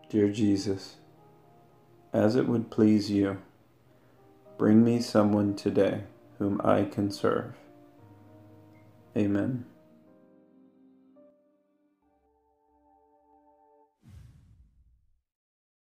Dear Jesus, as it would please you, bring me someone today whom I can serve. Amen.